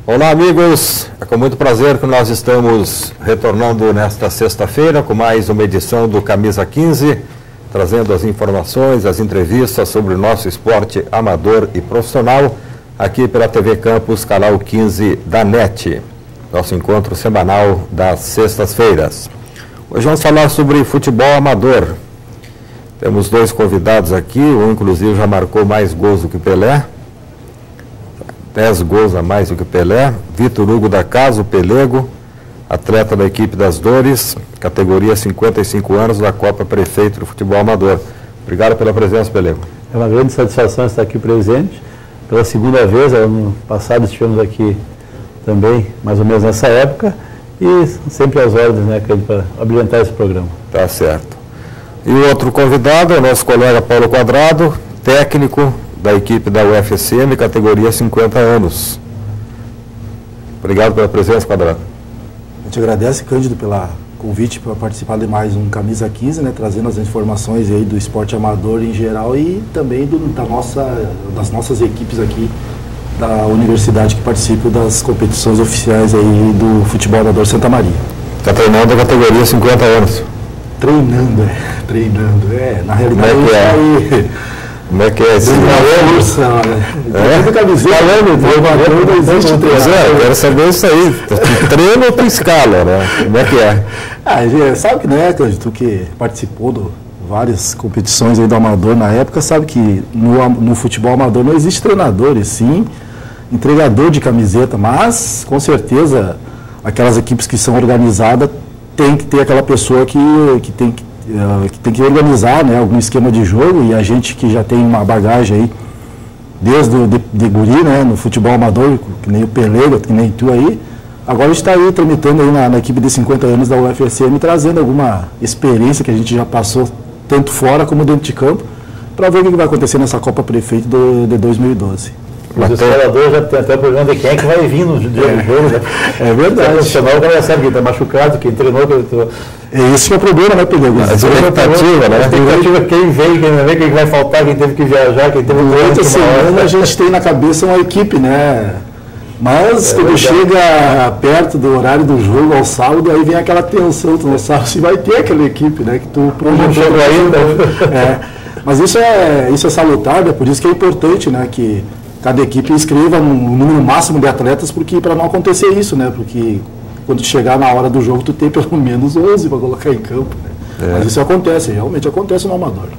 Olá, amigos, é com muito prazer que nós estamos retornando nesta sexta-feira com mais uma edição do Camisa 15, trazendo as informações, as entrevistas sobre o nosso esporte amador e profissional, aqui pela TV Campus, canal 15 da NET, nosso encontro semanal das sextas-feiras. Hoje vamos falar sobre futebol amador. Temos dois convidados aqui, um inclusive já marcou mais gols do que Pelé, 10 gols a mais do que Pelé, Vitor Hugo da Casa, o Pelego, atleta da equipe das Dores, categoria 55 anos da Copa Prefeito do Futebol Amador. Obrigado pela presença, Pelego. É uma grande satisfação estar aqui presente. Pela segunda vez, ano passado estivemos aqui também, mais ou menos nessa época, e sempre às ordens, né, para abrilhantar esse programa. Tá certo. E o outro convidado é o nosso colega Paulo Quadrado, técnico da equipe da UFSM, categoria 50 anos. Obrigado pela presença, Quadrado. A gente agradece, Cândido, pelo convite para participar de mais um Camisa 15, né, trazendo as informações aí do esporte amador em geral e também das nossas equipes aqui da universidade que participam das competições oficiais aí do futebol amador Santa Maria. Está treinando a categoria 50 anos. Treinando. Na realidade Como é que é esse força, quero saber isso aí. Tu treina ou tu escala, né? Como é que é? Sabe que, né, tu que participou de várias competições aí do amador na época, sabe que no futebol amador não existe treinador, e sim entregador de camiseta, mas com certeza aquelas equipes que são organizadas tem que ter aquela pessoa que tem que organizar, né, algum esquema de jogo, e a gente que já tem uma bagagem aí desde de guri, né, no futebol amador, que nem o Pelego, que nem tu aí, agora a gente está aí tramitando aí na equipe de 50 anos da UFSM, trazendo alguma experiência que a gente já passou tanto fora como dentro de campo, para ver o que vai acontecer nessa Copa Prefeito de 2012. Os escaladores já tem até o problema de quem é que vai vir no dia do jogo, né? É verdade. O profissional, o cara sabe quem está machucado, quem treinou. Esse que é o problema, né, Pedro? A expectativa, né? A expectativa, quem vem, quem não vem, quem vai faltar, quem teve que viajar, quem teve durante a semana a gente tem na cabeça uma equipe, né? Mas quando chega perto do horário do jogo, ao sábado, aí vem aquela tensão, tu não sabe se vai ter aquela equipe, né? Que tu projetou ainda. Mas isso é salutar, né? Por isso que é importante, né? Que cada equipe inscreva um número máximo de atletas, porque para não acontecer isso, né? Porque quando chegar na hora do jogo, tu tem pelo menos 11 para colocar em campo, né? Mas isso acontece, realmente acontece no amador.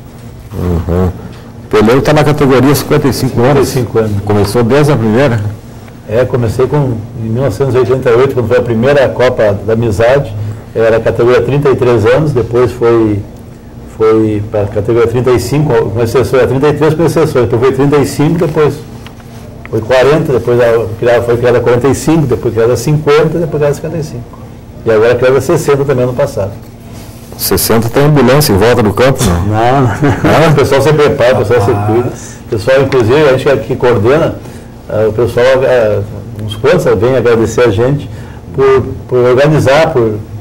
O Pelego está na categoria 55 anos. 55 anos. Começou desde a primeira? Comecei em 1988, quando foi a primeira Copa da Amizade. Era a categoria 33 anos, depois foi para a categoria 35, com exceção, 33 com exceção, depois foi 35, depois foi 40, depois foi criada 45, depois criada 50, depois criada 55. E agora criada 60 também no passado. 60 tem ambulância em volta do campo, não? Não. O pessoal se prepara, o pessoal se cuida. O pessoal, inclusive, a gente que coordena, o pessoal, uns quantos vem agradecer a gente por organizar,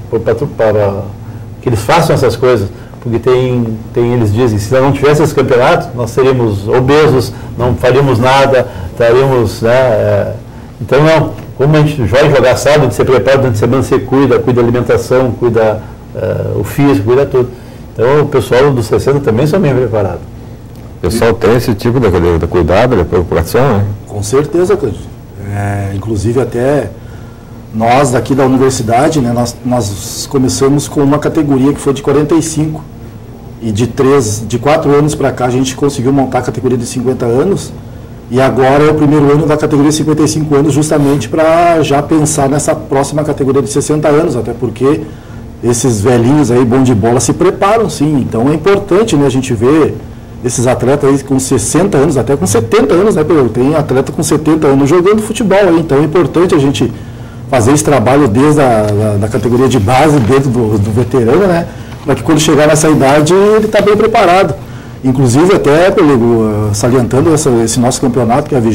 para que eles façam essas coisas. Porque eles dizem, se não tivesse esse campeonato, nós seríamos obesos, não faríamos nada, estaríamos, né? Então, não, como a gente vai jogar sábado, a gente se prepara, durante a semana você cuida da alimentação, cuida o físico, cuida tudo. Então, o pessoal dos 60 também são bem preparados. O pessoal tem esse tipo de cuidado, de preocupação, né? Com certeza, Cândido. Inclusive, até nós daqui da universidade, né, nós começamos com uma categoria que foi de 45. E de 4 anos para cá a gente conseguiu montar a categoria de 50 anos. E agora é o primeiro ano da categoria 55 anos, justamente para já pensar nessa próxima categoria de 60 anos, até porque esses velhinhos aí, bom de bola, se preparam sim. Então é importante, né, a gente ver esses atletas aí com 60 anos, até com 70 anos, né, Pedro? Tem atleta com 70 anos jogando futebol aí, então é importante a gente fazer esse trabalho desde da categoria de base, dentro do veterano, né? Para que quando chegar nessa idade ele está bem preparado. Inclusive até, Pelego, salientando esse nosso campeonato, que é a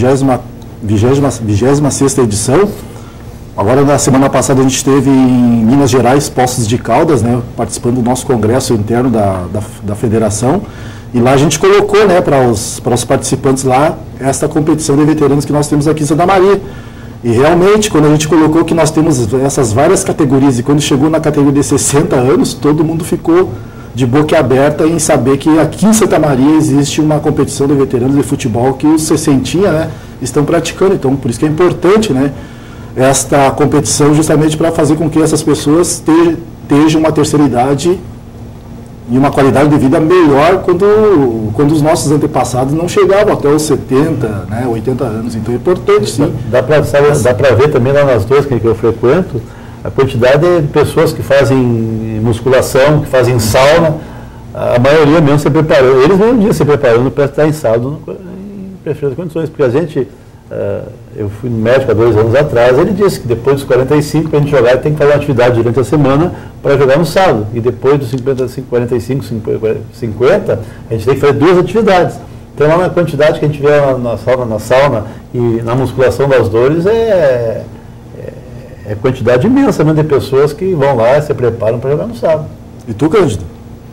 26ª edição. Agora, na semana passada, a gente esteve em Minas Gerais, Poços de Caldas, né, participando do nosso congresso interno da federação. E lá a gente colocou, né, para os participantes lá, esta competição de veteranos que nós temos aqui em Santa Maria. E realmente, quando a gente colocou que nós temos essas várias categorias, e quando chegou na categoria de 60 anos, todo mundo ficou de boca aberta em saber que aqui em Santa Maria existe uma competição de veteranos de futebol que os 60, né, estão praticando. Então, por isso que é importante, né, esta competição, justamente para fazer com que essas pessoas tenham uma terceira idade e uma qualidade de vida melhor quando os nossos antepassados não chegavam até os 70, né, 80 anos. Então é importante, sim. Dá para ver também lá nas duas que eu frequento, a quantidade de pessoas que fazem musculação, que fazem sauna, a maioria mesmo se preparou, eles mesmo dia se preparando para estar em sábado em perfeitas condições, porque a gente, eu fui médico há 2 anos atrás, ele disse que depois dos 45, para a gente jogar, tem que fazer uma atividade durante a semana para jogar no sábado, e depois dos 45, 50, a gente tem que fazer 2 atividades. Então lá na quantidade que a gente vê na sauna e na musculação das dores é quantidade imensa mesmo de pessoas que vão lá e se preparam para jogar no sábado. E tu, Cândido?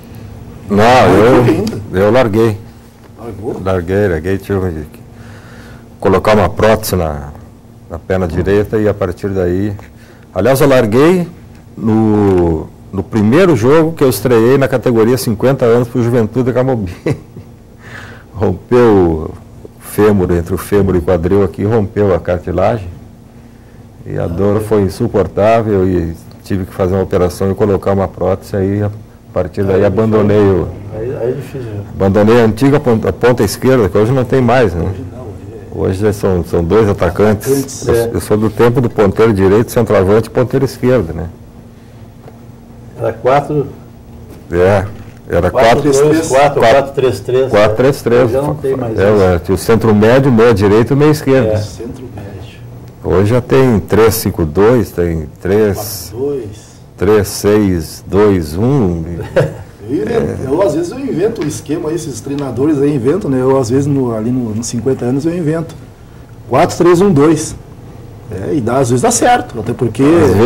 Não, eu larguei. Larguei, tive que colocar uma prótese na perna direita e a partir daí... Aliás, eu larguei no primeiro jogo que eu estreiei na categoria 50 anos para o Juventude Camobi. Rompeu o fêmur, entre o fêmur e o quadril aqui, rompeu a cartilagem. E a dor foi insuportável e tive que fazer uma operação e colocar uma prótese. Aí, a partir daí, abandonei abandonei a antiga ponta esquerda, que hoje não tem mais, né? Hoje são 2 atacantes. Eu sou do tempo do ponteiro direito, centroavante e ponteiro esquerdo, né? Era 4... Era 4-3-3. 4-3-3. Já não tem mais isso. Tinha o centro médio, meia direito e meia esquerda. Centro médio. Hoje já tem 3-5-2, tem 3-6-2-1. Eu às vezes eu invento um esquema, esses treinadores aí inventam, né? Eu às vezes ali nos 50 anos eu invento 4-3-1-2. E às vezes dá certo, até porque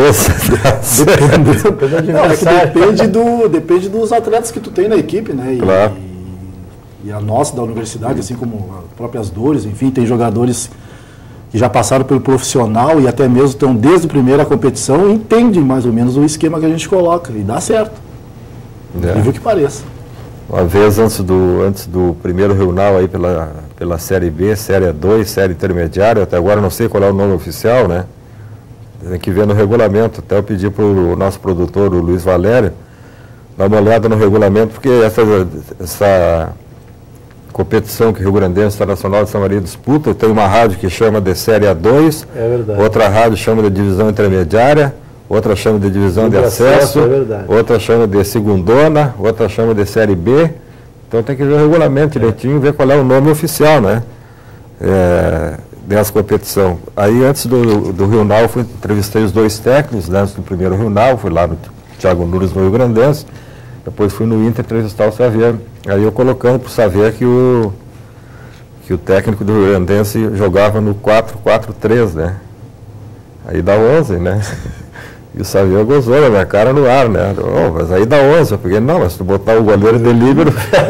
depende dos atletas que tu tem na equipe, né? Claro. E a nossa da universidade, assim como as próprias dores, enfim, tem jogadores que já passaram pelo profissional e até mesmo estão desde a primeira competição e entendem mais ou menos o esquema que a gente coloca e dá certo. Incrível que pareça. Uma vez antes do primeiro regional aí pela Série B, Série A2, Série Intermediária, até agora não sei qual é o nome oficial, né? Tem que ver no regulamento. Até eu pedi para o nosso produtor, o Luiz Valério, dar uma olhada no regulamento, porque essa competição que o Rio Grandense Internacional de Santa Maria disputa, tem uma rádio que chama de Série A2, outra rádio chama de Divisão Intermediária, outra chama de Divisão de Acesso, outra chama de Segundona, outra chama de Série B. Então tem que ver o regulamento direitinho, ver qual é o nome oficial, né? Dessa competição. Aí antes do Rio Nau, entrevistei os 2 técnicos, né, antes do primeiro Rio Nau, fui lá no Thiago Nunes no Rio Grandense, depois fui no Inter entrevistar o Xavier. Aí eu colocando para o Xavier que o técnico do Rio Grandense jogava no 4-4-3, né? Aí dá 11, né? E o Xavier gozou na minha cara no ar, né? Mas aí dá 11, porque não, mas se tu botar o goleiro de líbero,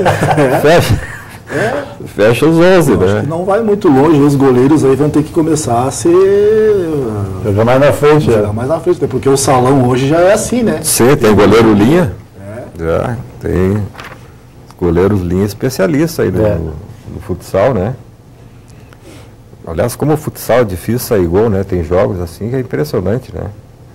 fecha os 11, né? Acho que não vai muito longe, os goleiros aí vão ter que começar a jogar mais na frente. Jogar mais na frente, porque o salão hoje já é assim, né? Sim, tem goleiro linha. Já, tem goleiros linha especialista aí no futsal, né? Aliás, como o futsal é difícil sair gol, né? Tem jogos assim que é impressionante, né?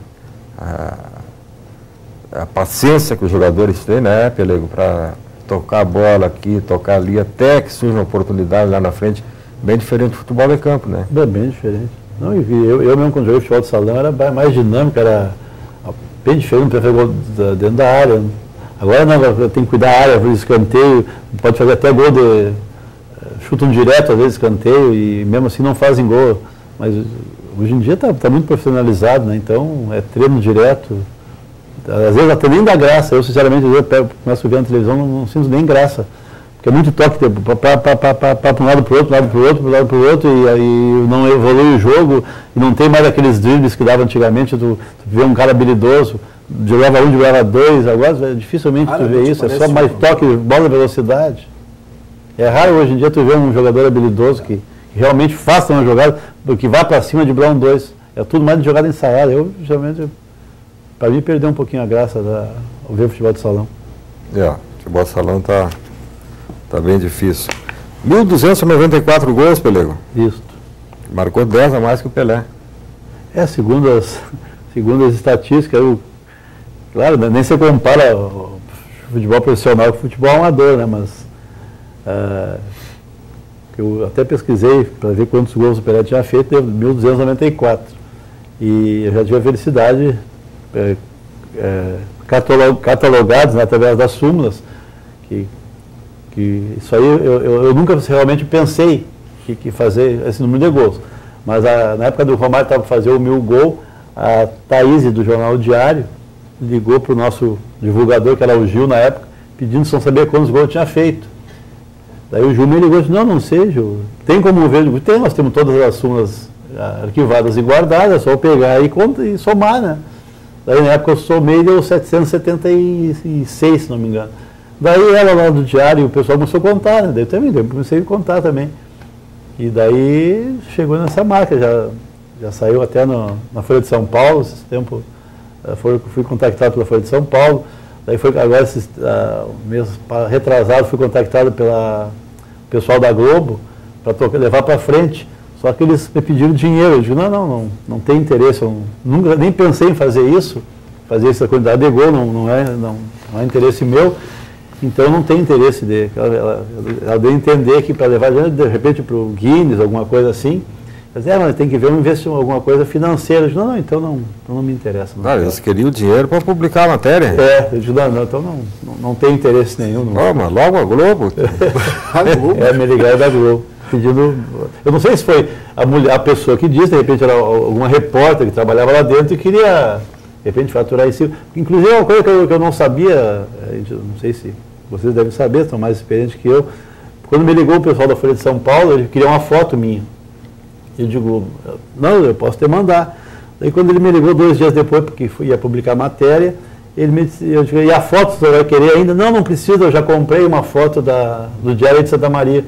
A paciência que os jogadores têm, né, Pelego, para tocar a bola aqui, tocar ali, até que surja uma oportunidade lá na frente, bem diferente do futebol de campo, né? Bem diferente. Não, eu mesmo quando joguei futebol de salão era mais dinâmico, era bem diferente, não prefiro gol dentro da área. Agora não, tem que cuidar da área, escanteio, pode fazer até gol de chutam direto, às vezes escanteio, e mesmo assim não fazem gol. Mas hoje em dia está muito profissionalizado, né? Então é treino direto. Às vezes até nem dá graça. Eu, sinceramente, começo a ver na televisão, não sinto nem graça. Porque é muito toque para um lado para o outro, para um lado para o outro, e aí não evolui o jogo, e não tem mais aqueles dribles que dava antigamente, tu vê um cara habilidoso, jogava 1, jogava 2, agora dificilmente tu vê isso, é só mais toque, bola e velocidade. É raro hoje em dia tu vê um jogador habilidoso que realmente faça uma jogada, do que vá para cima de driblar um 2. É tudo mais de jogada ensaiada. Eu, geralmente, para mim, perdeu um pouquinho a graça ao ver futebol de salão. Futebol de salão tá bem difícil. 1.294 gols, Pelego. Isso. Marcou 10 a mais que o Pelé. Segundo as estatísticas, claro, nem se compara o futebol profissional com o futebol amador, né? Mas eu até pesquisei para ver quantos gols o Pelé tinha feito, deu 1.294. E eu já tive a felicidade, catalogados através das súmulas, que isso aí eu nunca realmente pensei que fazer esse número de gols. Mas na época do Romário estava para fazer o 1000 gol, a Thaís do Jornal Diário ligou para o nosso divulgador, que era o Gil na época, pedindo se não sabia quantos gols tinha feito. Daí o Gil me ligou e disse, não sei, Gil, tem como ver? Tem, nós temos todas as súmulas arquivadas e guardadas, é só eu pegar e somar, né? Daí na época eu somei e deu 776, se não me engano. Daí ela lá do Diário, o pessoal começou a contar, né? Daí eu comecei a contar também. E daí chegou nessa marca, já saiu até na Folha de São Paulo, esse tempo fui contactado pela Folha de São Paulo, daí agora mês retrasado fui contactado pelo pessoal da Globo para levar para frente, só que eles me pediram dinheiro. Eu digo, não tem interesse, eu nunca nem pensei em fazer essa quantidade de gol, não é interesse meu. Então não tem interesse dele. Ela deu a entender que para levar de repente para o Guinness, alguma coisa assim, mas tem que ver alguma coisa financeira. Eu digo, então não me interessa. Eles queriam dinheiro para publicar a matéria. Eu digo, então não tem interesse nenhum. Mas logo a Globo. A Globo? Me ligaram da Globo, pedindo. Eu não sei se foi a pessoa que disse, de repente era alguma repórter que trabalhava lá dentro e queria, de repente, faturar em cima. Inclusive, uma coisa que eu não sabia, não sei se vocês devem saber, estão mais experientes que eu. Quando me ligou o pessoal da Folha de São Paulo, ele queria uma foto minha. Eu digo, eu posso te mandar. Daí quando ele me ligou 2 dias depois, porque ia publicar a matéria, eu digo, e a foto você vai querer ainda? Não precisa, eu já comprei uma foto do Diário de Santa Maria.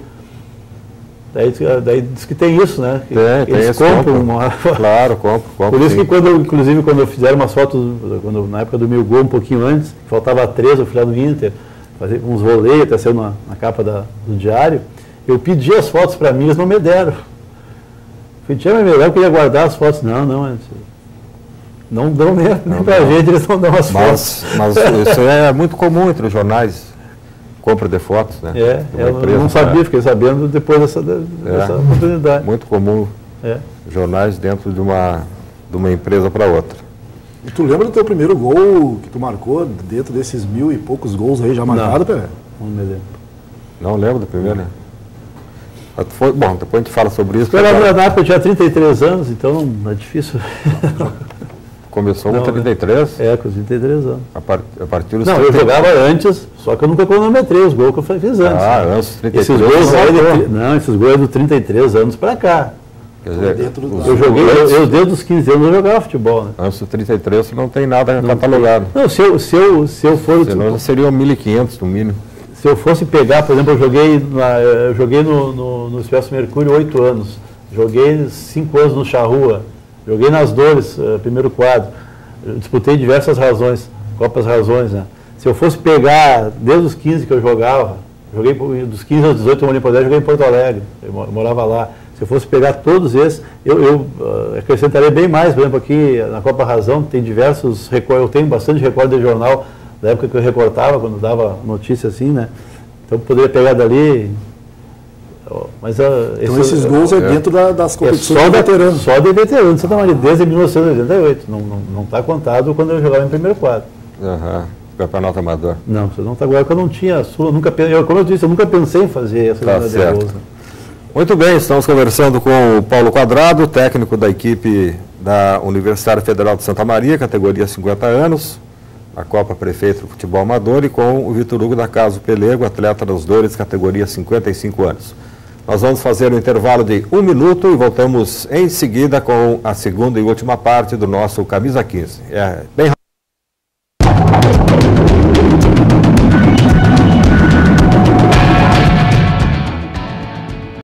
Daí diz que tem isso, né? Eles compram. Claro, compro. Por isso que inclusive quando eu fizeram umas fotos, na época do 1000 gol, um pouquinho antes, faltava 3, eu fui lá no Inter, fazer uns voleios, até saiu na capa do Diário, eu pedi as fotos para mim, eles não me deram. Eu eu queria guardar as fotos. Não dão nem para a gente, eles não dão as fotos. Mas isso é muito comum entre os jornais, compra de fotos, né? Eu não sabia, fiquei sabendo depois dessa oportunidade. Muito comum, jornais dentro de uma empresa para outra. E tu lembra do teu primeiro gol que tu marcou dentro desses 1000 e poucos gols aí já marcados, Pelé? Não me lembro. Não lembro do primeiro, né? Bom, depois a gente fala sobre isso. Na época eu tinha 33 anos, então não é difícil. Começou com 33? Com 33 anos. A partir dos eu jogava antes, só que eu nunca cronometrei os gols que eu fiz antes. Antes dos 33 esses gols esses gols do 33 anos para cá. Quer dizer, desde os 15 anos eu jogava futebol, né? Antes dos 33 não tem nada catalogado. Não, se eu for... Senão seriam 1.500 no mínimo. Se eu fosse pegar, por exemplo, eu joguei no Expresso Mercúrio 8 anos, joguei 5 anos no Charrua, joguei nas Dores, primeiro quadro, disputei diversas Copas Razões, né? Se eu fosse pegar desde os 15 que eu jogava, joguei dos 15 aos 18 eu morei em Porto Alegre, joguei em Porto Alegre, eu morava lá. Se eu fosse pegar todos esses, eu acrescentaria bem mais. Por exemplo, aqui na Copa Razão tem diversos recortes, eu tenho bastante recorde de jornal da época que eu recortava, quando dava notícia assim, né? Então eu poderia pegar dali. Mas, então esses gols dentro das competições de veteranos. Só de veteranos, Santa Maria, desde 1988. Não está contado quando eu jogava em primeiro quadro. Campeonato amador. Não, você não está agora, porque eu não tinha a sua, como eu disse, eu nunca pensei em fazer essa de gols. Né? Muito bem, estamos conversando com o Paulo Quadrado, técnico da equipe da Universidade Federal de Santa Maria, categoria 50 anos, a Copa Prefeito do Futebol Amador, e com o Vitor Hugo da Casa Pelego, atleta das Dores, categoria 55 anos. Nós vamos fazer um intervalo de 1 minuto e voltamos em seguida com a segunda e última parte do nosso Camisa 15. Bem